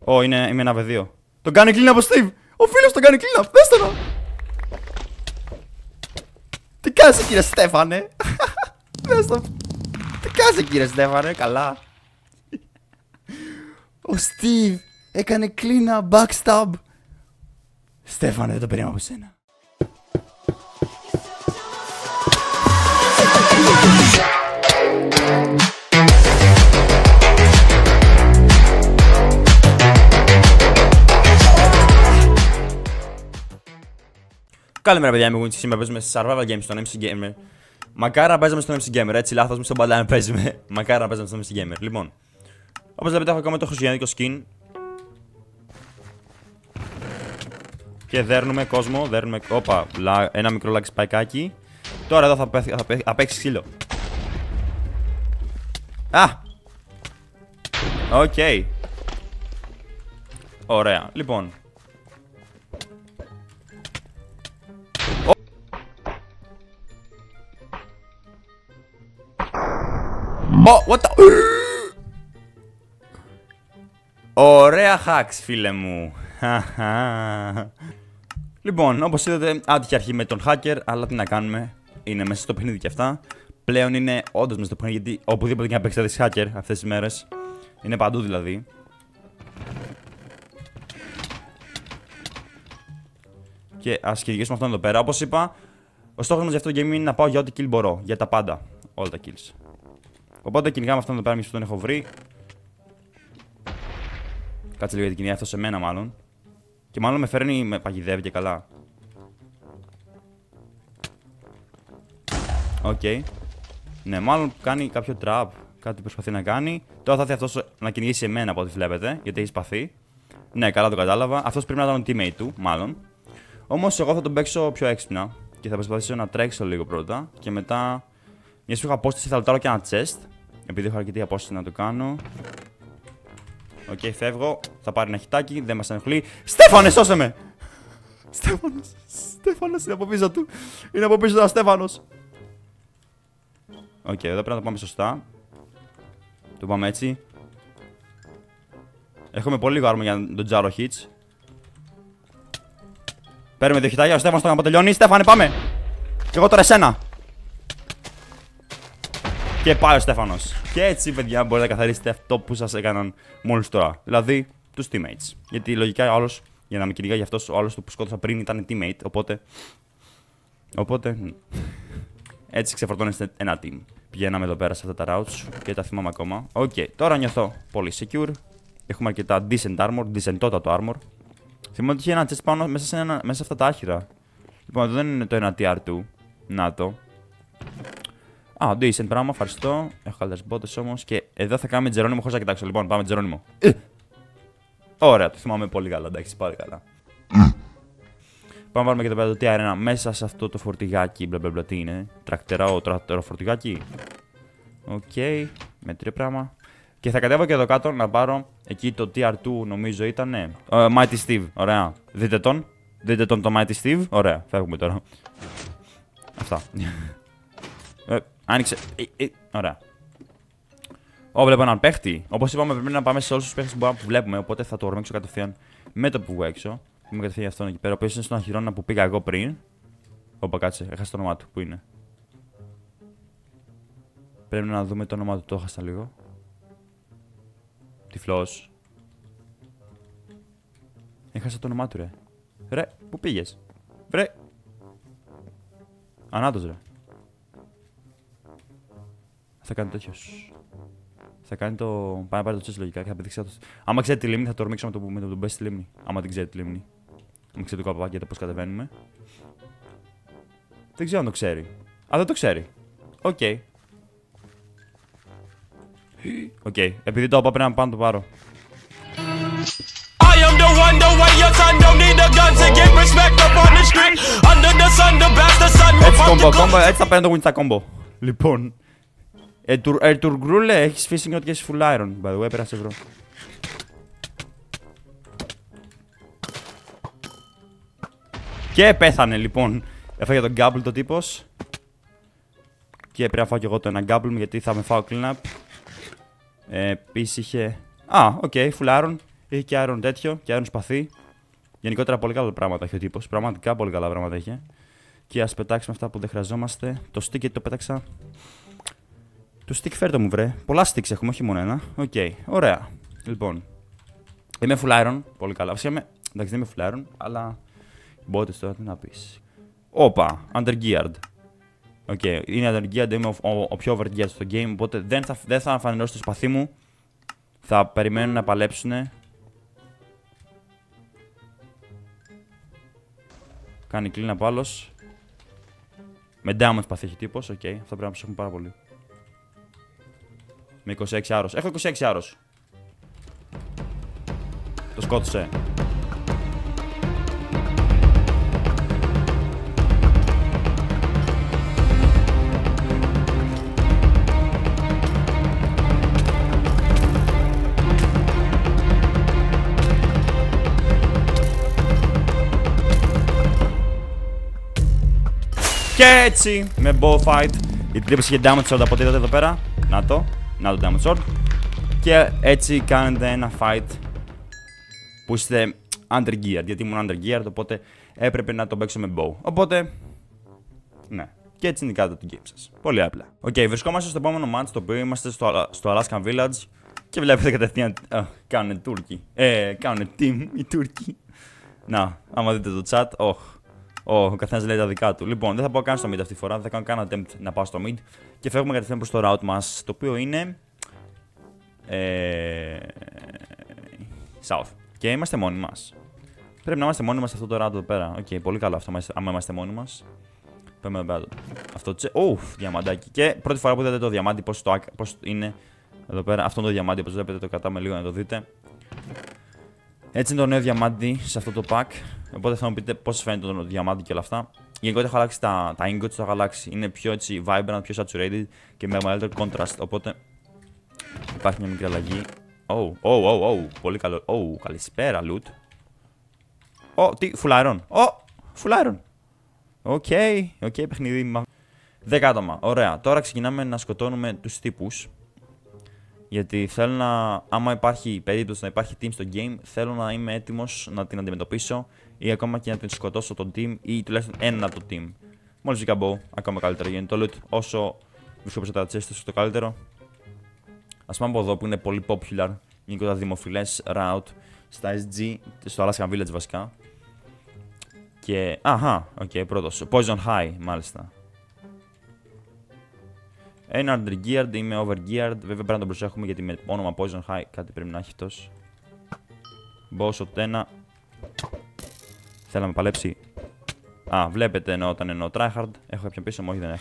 Είμαι ένα V2. Τον κάνει clean από Steve! Ο φίλος τον κάνει clean up! Δες το να! Τι κάνεις κύριε Στέφανε! Δες το! Τι κάνεις κύριε Στέφανε! Καλά! Ο Steve έκανε clean up backstab! Στέφανε, δεν το περίμενα από σένα. Καλημέρα παιδιά, είμαι ο Winch. Σήμερα παίζουμε survival games στον MC Gamer. Μακάρα να παίζαμε στον MC Gamer, έτσι λάθος, μη στον παλά να παίζουμε. Μακάρα να παίζαμε στον MC Gamer. Λοιπόν, όπως βλέπετε έχω ακόμα το χριστιανικό skin. Και δέρνουμε κόσμο, όπα, ένα μικρό lag spikeάκι. Τώρα εδώ θα παίξει ξύλο. Οκ. Ωραία, λοιπόν. What the... Ωραία hacks, φίλε μου. Λοιπόν, όπως είδατε, άτυχη αρχή με τον hacker, αλλά τι να κάνουμε. Είναι μέσα στο παιχνίδι και αυτά. Πλέον είναι όντως μέσα στο παιχνίδι, γιατί οπουδήποτε και να παίξετε δεις hacker αυτές τις μέρες. Είναι παντού δηλαδή. Και ας κυνηγήσουμε αυτόν εδώ πέρα. Όπως είπα, ο στόχος μας για αυτό το game είναι να πάω για ό,τι kill μπορώ. Για τα πάντα. Όλα τα kills. Οπότε κυνηγάμε αυτόν εδώ πέρα, μισό τον έχω βρει. Κάτσε λίγο γιατί κυνηγάει αυτό σε μένα μάλλον. Και μάλλον με φέρνει, με παγιδεύει και καλά. Οκ. Ναι, μάλλον κάνει κάποιο trap. Κάτι προσπαθεί να κάνει. Τώρα θα έρθει αυτός να κυνηγήσει εμένα από ό,τι βλέπετε, γιατί έχει σπαθεί. Ναι, καλά το κατάλαβα. Αυτός πρέπει να ήταν ο teammate του, μάλλον. Όμως εγώ θα τον παίξω πιο έξυπνα. Και θα προσπαθήσω να τρέξω λίγο πρώτα. Και μετά, μια σου είχα απόσταση, θα λουτάρω και ένα chest. Επειδή έχω αρκετή απόσταση να το κάνω. Οκ, φεύγω. Θα πάρει ένα χιτάκι, δεν μας ενοχλεί. Στέφανε, σώσε με! Στέφανος είναι από πίσω του. Είναι από πίσω του ο Στέφανος. Οκ, εδώ πρέπει να το πάμε σωστά. Το πάμε έτσι. Έχουμε πολύ λίγο άρμα για τον τζάρο hits. Παίρνουμε δύο χιτάκια, ο Στέφανος το τελειώνει. Στέφανε, πάμε! Και εγώ τώρα εσένα. Και πάει ο Στέφανος. Και έτσι, παιδιά, μπορείτε να καθαρίσετε αυτό που σας έκαναν μόλις τώρα. Δηλαδή, τους teammates. Γιατί λογικά άλλος, για να με κυνηγάει αυτός, ο άλλος που σκότωσα πριν ήταν teammate. Οπότε. Έτσι ξεφορτώνεστε ένα team. Πηγαίναμε εδώ πέρα σε αυτά τα routes και τα θυμάμαι ακόμα. Οκ, τώρα νιώθω πολύ secure. Έχουμε αρκετά decent armor, decentότατο armor. Θυμάμαι ότι είχε ένα chest πάνω μέσα σε αυτά τα άχυρα. Λοιπόν, εδώ δεν είναι το ένα TR2. Να το. Decent πράγμα, ευχαριστώ. Έχω καλές μπότες όμως. Και εδώ θα κάνουμε Τζερόνιμο χωρίς να κοιτάξω. Λοιπόν, πάμε Τζερόνιμο. Ωραία, το θυμάμαι πολύ καλά. Εντάξει, πάρα καλά. Πάμε να βάλουμε και εδώ πέρα το TR1 μέσα σε αυτό το φορτηγάκι. Μπλα τι είναι. Τρακτερό φορτηγάκι. Οκ, μέτριο πράγμα. Και θα κατέβω και εδώ κάτω να πάρω εκεί το TR2 νομίζω ήταν. Ναι. Mighty Steve, ωραία. Δείτε τον το Mighty Steve. Ωραία, φεύγουμε τώρα. Αυτά. Άνοιξε. Ωραία. Βλέπω έναν παίχτη. Όπως είπαμε, πρέπει να πάμε σε όλους τους παίχτες που βλέπουμε. Οπότε θα το ορμήξω κατευθείαν με το που βγω έξω. Είμαι κατευθείαν αυτόν εκεί πέρα. Ο οποίος είναι στον αχυρώνα που πήγα εγώ πριν. Όπα, κάτσε. Έχασα το όνομά του. Πού είναι? Πρέπει να δούμε το όνομά του. Το έχασα λίγο. Τυφλός. Έχασα το όνομά του, ρε. Ρε, πού πήγες? Βρε. Ανάτος, ρε. Θα κάνει τέτοιος. Θα κάνει το. Πάει να πάρει το chest λογικά και θα πετύχει αυτό. Άμα ξέρετε τη λίμνη, θα το ορμήξω με το best λίμνη. Άμα δεν ξέρετε τη λίμνη. Αν ξέρετε το καπάκι, πώς κατεβαίνουμε. Δεν ξέρω αν το ξέρει. Δεν το ξέρει. Οκ. Οκ. Επειδή το είπα πρέπει να πάω να το πάρω. Έτσι κόμπο, έτσι θα παίρνω το winch στα κόμπο. Λοιπόν. Ερτουργκρούλε, έχεις fishing ότι και έχεις full iron. By the way, πέρασε ευρώ. Και πέθανε λοιπόν. Έφαγε τον γκάμπλ το τύπος. Και πρέπει να φάω και εγώ το ένα γκάμπλ μου γιατί θα με φάω clean up. Επίσης είχε. Οκ, full iron. Έχει και iron τέτοιο, και iron σπαθί. Γενικότερα πολύ καλά πράγματα έχει ο τύπος. Πραγματικά πολύ καλά πράγματα έχει. Και ας πετάξουμε αυτά που δεν χρειαζόμαστε. Το stick γιατί το πέταξα. Το stick φέρτο μου βρε. Πολλά sticks έχουμε, όχι μόνο ένα. Οκ, ωραία. Λοιπόν. Είμαι full iron. Πολύ καλά. Βασικά είμαι. Εντάξει, δεν είμαι full iron, αλλά. Μπότε τώρα τι να πεις. Όπα, undergeared. Οκ, είναι undergeared, είμαι ο πιο overgeared στο game. Οπότε δεν θα αφανερώσω το σπαθί μου. Θα περιμένουν να παλέψουνε. Κάνει clean από άλλος. Με diamond σπαθί έχει τύπος. Οκ, αυτό πρέπει να ψάχνουμε πάρα πολύ. Με 26 άρρος. Έχω 26 άρρος. Το σκότωσε. Και έτσι, με bow fight, η τρύπηση είχε damage sword από ό,τι είδατε εδώ πέρα. Να το damage sword. Και έτσι κάνετε ένα fight που είστε undergeared, γιατί ήμουν undergeared, οπότε έπρεπε να τον παίξω με bow. Οπότε, ναι. Και έτσι νικάτε το game σας. Πολύ απλά. Οκ, βρισκόμαστε στο επόμενο match, το οποίο είμαστε στο Alaskan Village. Και βλέπετε κατευθείαν, κάνουν Τούρκοι. Κάνουν team οι Τούρκοι. Να, άμα δείτε το chat, ο καθένας λέει τα δικά του. Λοιπόν, δεν θα πάω καν στο mid αυτή τη φορά, δεν θα κάνω καν attempt να πάω στο mid. Και φεύγουμε κατευθείαν προς το route μας, το οποίο είναι. South. Και είμαστε μόνοι μας. Πρέπει να είμαστε μόνοι μας σε αυτό το route εδώ πέρα. Οκ, πολύ καλό αυτό, άμα είμαστε μόνοι μας. Πάμε εδώ πέρα. Αυτό διαμαντάκι. Και πρώτη φορά που είδατε το διαμάντι, πώς είναι εδώ πέρα. Αυτό το διαμάντι, όπως βλέπετε, το κρατάμε λίγο να το δείτε. Έτσι είναι το νέο διαμάντι σε αυτό το pack. Οπότε θα μου πείτε πώς σας φαίνεται το διαμάντι και όλα αυτά. Γενικότερα έχω αλλάξει τα ingots, το έχω αλλάξει. Είναι πιο έτσι vibrant, πιο saturated και με μεγαλύτερο contrast. Οπότε υπάρχει μια μικρή αλλαγή. Πολύ καλό. Καλησπέρα, loot. Τι, full iron. Full iron. Οκ, παιχνίδι. 10 άτομα. Ωραία. Τώρα ξεκινάμε να σκοτώνουμε τους τύπους. Γιατί θέλω να. Άμα υπάρχει περίπτωση να υπάρχει team στο game, θέλω να είμαι έτοιμος να την αντιμετωπίσω ή ακόμα και να την σκοτώσω το team ή τουλάχιστον ένα από το team. Μόλις βγήκα bow, ακόμα καλύτερο γίνεται το loot. Όσο βρίσκω περισσότερα chests, τόσο το καλύτερο. Ας πάμε από εδώ που είναι πολύ popular, γενικότερα δημοφιλές route στα SG, στο Alaskan Village βασικά. Και. Πρώτος. Poison High, μάλιστα. Ένα undergeared, είμαι overgeared. Βέβαια πρέπει να τον προσέχουμε γιατί με όνομα Poison High κάτι πρέπει να έχει αυτός. Boss of 1. Θέλω να με παλέψει. Βλέπετε όταν εννοώ tryhard. Έχω κάποιον πίσω μου, όχι δεν έχω.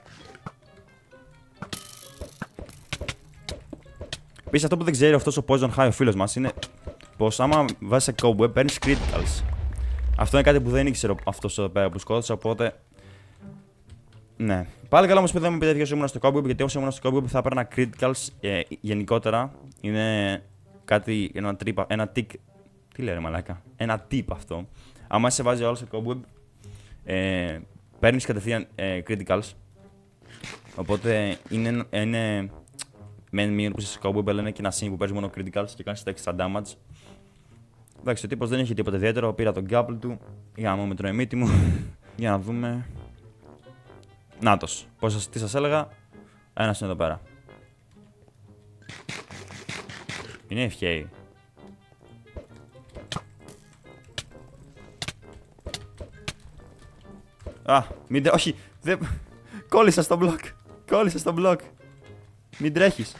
Επίσης αυτό που δεν ξέρει αυτός ο Poison High ο φίλος μας είναι πως άμα βάζεις σε cobweb παίρνεις criticals. Αυτό είναι κάτι που δεν ήξερε αυτός εδώ πέρα που σκότωσα, οπότε. Ναι. Πάλι καλά όμως που δεν μου πείτε ήμουν στο cobweb, γιατί όσο ήμουν στο cobweb θα έπαιρνα criticals. Γενικότερα είναι κάτι, ένα tick. Τι λέει ρε μαλάκα. Ένα tip αυτό. Άμα σε βάζει όλο στο cobweb, παίρνεις κατευθείαν criticals. Οπότε είναι με μείον που είσαι στο cobweb, αλλά είναι και ένα sim που παίζει μόνο criticals και κάνεις τα extra damage. Εντάξει, ο τύπος δεν είχε τίποτα ιδιαίτερο. Πήρα τον γκάπλ του. Γάμω με τον εμίτη μου. Για να δούμε. Νάτος. Τι σας έλεγα. Ένας είναι εδώ πέρα. Είναι ευχαίοι. Μην όχι. Κόλλησα στο μπλοκ. Κόλλησα στο μπλοκ. Μην τρέχεις.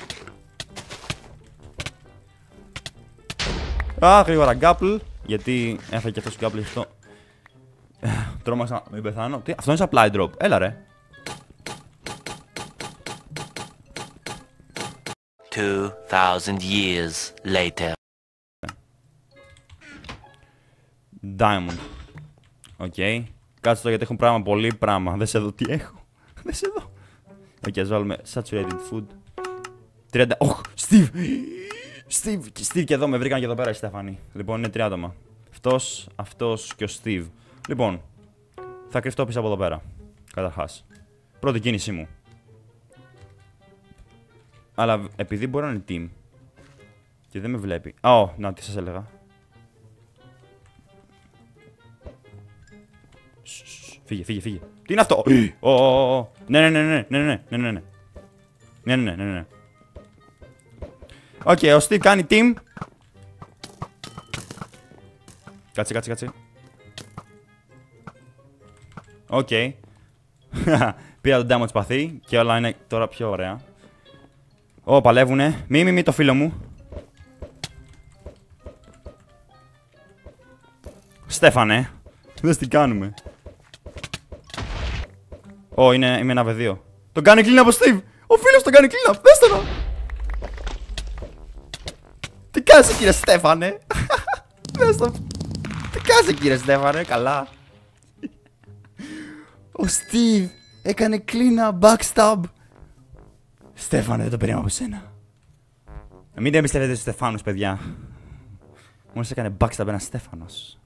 Γρήγορα γκάπλ. Γιατί έφαγε και αυτός γκάπλ γι' αυτό. Τρόμαξα να μην πεθάνω. Τι, αυτό είναι supply drop. Έλα ρε. 2000 years later. Diamond. Οκ. Κάτσε το γιατί έχουν πολύ πράγμα. Δεν σε δω τι έχω. Δεν σε δω. Οκ, ας βάλουμε saturated food. 30. Steve! Steve και εδώ με βρήκαν και εδώ πέρα η Στέφανη. Λοιπόν, είναι 3 άτομα. Αυτός και ο Steve. Λοιπόν, θα κρυφτώ πίσω από εδώ πέρα. Καταρχάς. Πρώτη κίνησή μου. Αλλά επειδή μπορεί να είναι team. Και δεν με βλέπει. Ω, να, τι σας έλεγα. Φύγε, φύγε, φύγε. Τι είναι αυτό? Ναι. Οκ, ο Steve κάνει team. Κάτσε. Οκ. Πήρα τον damage παθή και όλα είναι τώρα πιο ωραία. Ω, παλεύουνε. Μη το φίλο μου. Στέφανε. Δες τι κάνουμε. Ω, είμαι ένα παιδίο. Τον κάνει clean από Steve. Ο φίλος τον κάνει clean up. Δες το. Τι κάνεις κύριε Στέφανε? Δες το. Τι κάνεις κύριε Στέφανε? Καλά. Ο Steve έκανε clean up, backstab. Στέφανε, δεν το περίμενα από σένα. Μην εμπιστεύετε στους Στεφάνους, παιδιά. Μόλις έκανε backstab ένας Στέφανος.